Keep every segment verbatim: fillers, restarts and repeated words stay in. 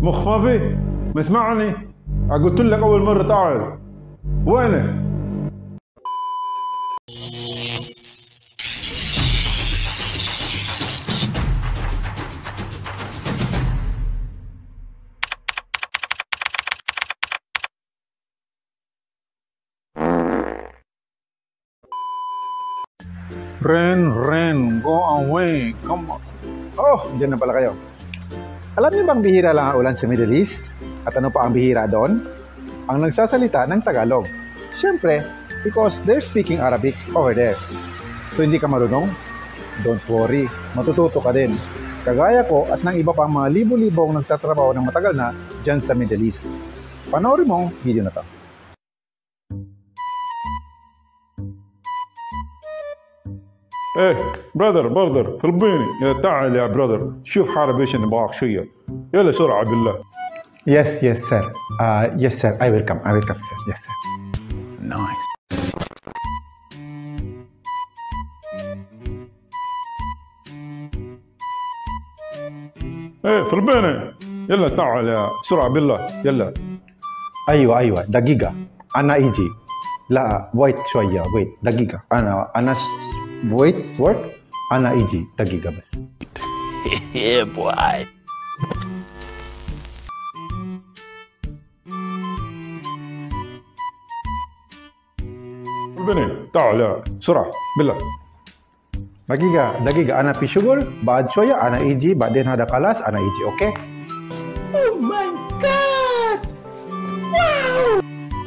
مخ ما في؟ ما اسمعني؟ قلت لك اول مره تعال. وينك؟ Ren, Ren, go away, come on. Oh, dyan na pala kayo. Alam niyo bang bihira lang ang ulan sa Middle East? At ano pa ang bihira doon? Ang nagsasalita ng Tagalog. Siyempre, because they're speaking Arabic over there. So hindi ka marunong? Don't worry, matututo ka din. Kagaya ko at ng iba pang mga libo-libong nagtatrabaho ng matagal na dyan sa Middle East. Panoorin mo ang video na to. ايه برادر برادر خربيني يا تعال يا برادر شوف حالة ايش نبغاك شوية يلا سرعة بالله. Yes, yes, sir. Uh, yes, sir. I will come. I will come, sir. Yes, sir. Nice. ايه خربيني يلا تعال يا سرعة بالله يلا. أيوة أيوة دقيقة أنا إيجي. لا wait شوية wait دقيقة أنا أنا wait work أنا إيجي دقيقة بس. Yeah boy. خربيني تعال يا سرعة بالله. دقيقة دقيقة أنا في شغل بعد شوية أنا إيجي بعدين هذا خلاص أنا إيجي أوكي. Oh my god! Wow!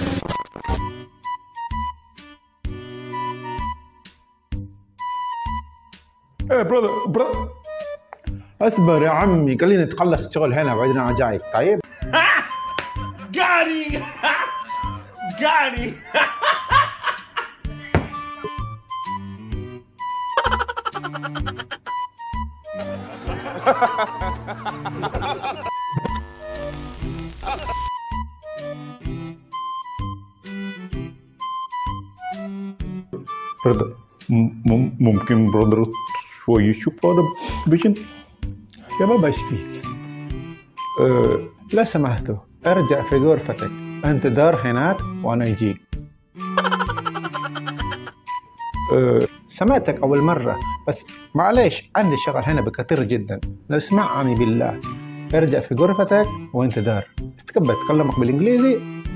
ايه برادر برادر اصبر يا عمي خليني نتخلص شغل هنا بعدين أنا جاي طيب. Got it! Got it! برادر ممكن برادر شوي شوف هذا بيشن يا بابا ايش فيك؟ أه لا سمحتوا ارجع في غرفتك انت دار هناك وانا يجيك. أه سمعتك اول مرة بس معليش عندي شغل هنا بكثير جدا لو اسمعني بالله ارجع في غرفتك وانت دار استكبر تكلمك بالانجليزي.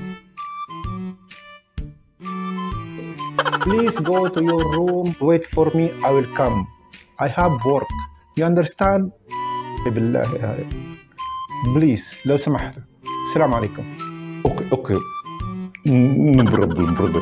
Please go to your room wait for me I will come I have work you understand. بالله يا بليز لو سمحت. السلام عليكم. اوكي اوكي no problem brother.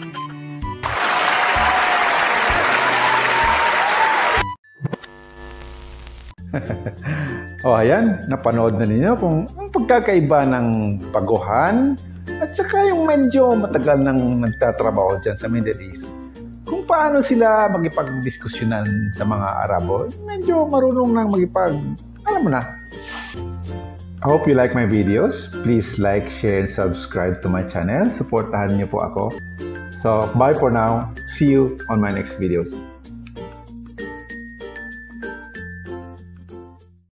O ayan, napanood na ninyo kung ang pagkakaiba ng paguhan at saka yung medyo matagal nang nagtatrabaho dyan sa Middle East. Kung paano sila magipagdiskusyonan sa mga Arabo, medyo marunong nang magipag, alam mo na. I hope you like my videos. Please like, share, and subscribe to my channel. Supportahan niyo po ako. So, bye for now. See you on my next videos.